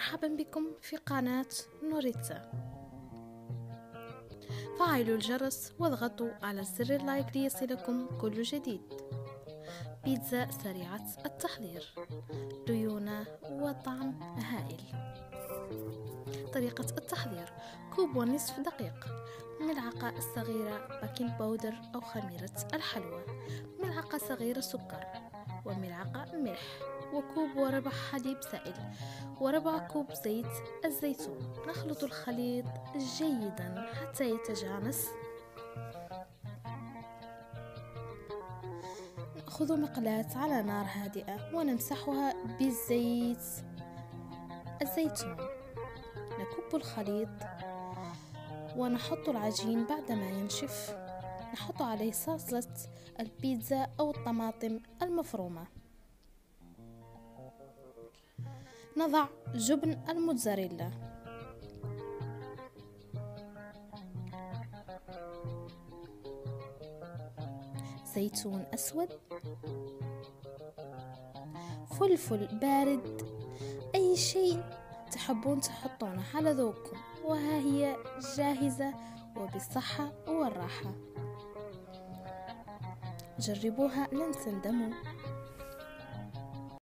مرحبا بكم في قناة نوريتا. فعلوا الجرس واضغطوا على زر اللايك ليصلكم كل جديد. بيتزا سريعة التحضير، ليونة وطعم هائل. طريقة التحضير: كوب ونصف دقيق، ملعقة صغيرة بيكنج باودر أو خميرة الحلوى، ملعقة صغيرة سكر، وملعقة ملح، وكوب وربع حليب سائل، وربع كوب زيت الزيتون. نخلط الخليط جيدا حتى يتجانس. نأخذ مقلاة على نار هادئة ونمسحها بالزيت الزيتون. نكب الخليط ونحط العجين. بعدما ينشف نحط عليه صلصة البيتزا أو الطماطم المفرومة. نضع جبن الموتزاريلا، زيتون أسود، فلفل بارد، أي شيء تحبون تحطونه على ذوقكم. وها هي جاهزة وبالصحة والراحة. جربوها لن تندموا.